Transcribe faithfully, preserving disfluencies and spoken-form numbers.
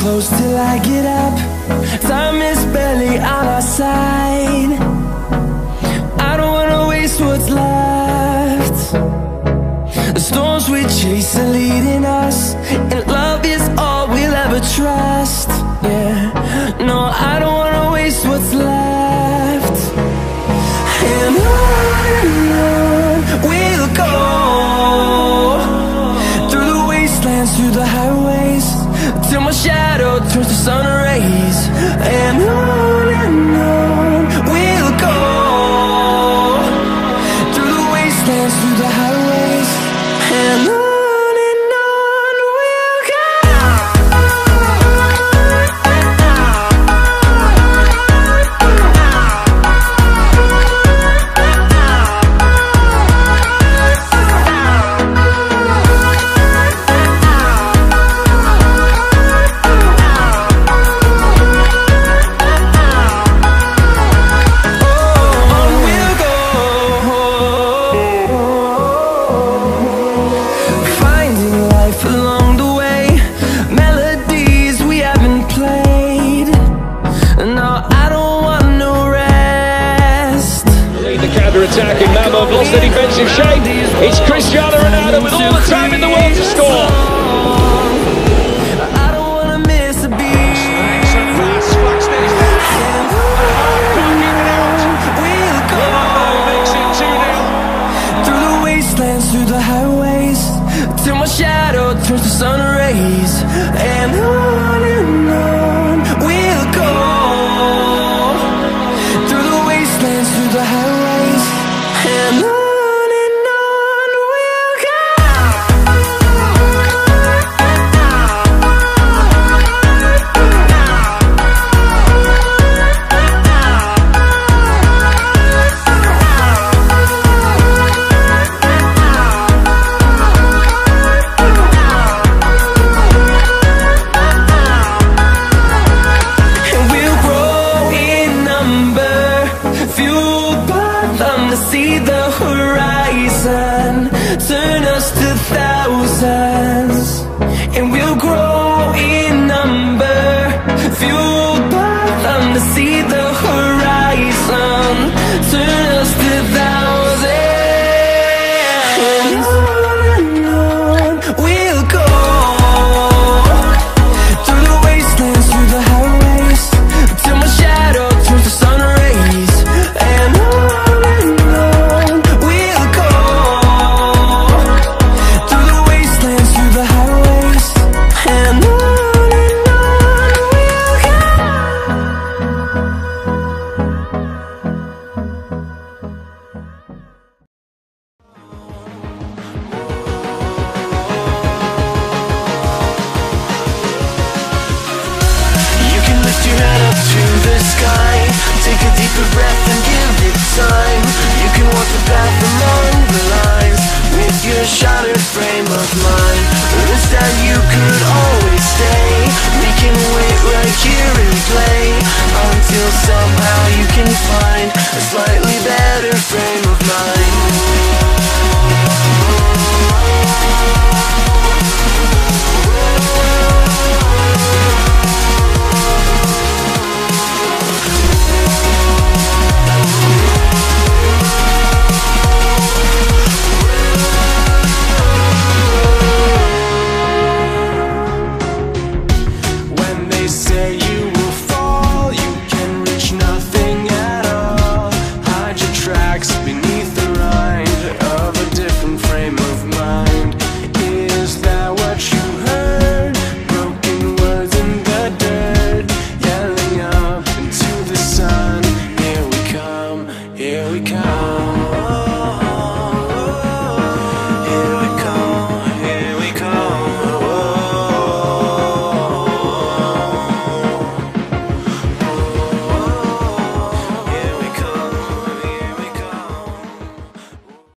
close till I get up. Time is barely on our side. I don't wanna waste what's left. The storms we chase are leading us, and love is all we'll ever trust. Yeah, no, I don't wanna waste what's left. And on and on we'll go, through the wastelands, through the highways, till my shadow turns to sun rays. And on and on we'll go, through the wastelands, through the highways, and on. Attacking Malmo have lost their defensive shape. It's Cristiano Ronaldo with all the time in the world to score. I don't wanna miss a beat. We'll go through the wastelands, through the highways, till my shadow turns to sun rays. And on and on we'll go, through the wastelands, through the highways, and on. See the horizon turn us to thousands, and we'll grow in number, fueled by them to see the horizon turn us to thousands. And on and on we'll go, through the wastelands, through the highways, till my shadow turns to sun rays. And on take a deeper breath and give it time. You can walk the path along the lines with your shattered frame of mind. This time you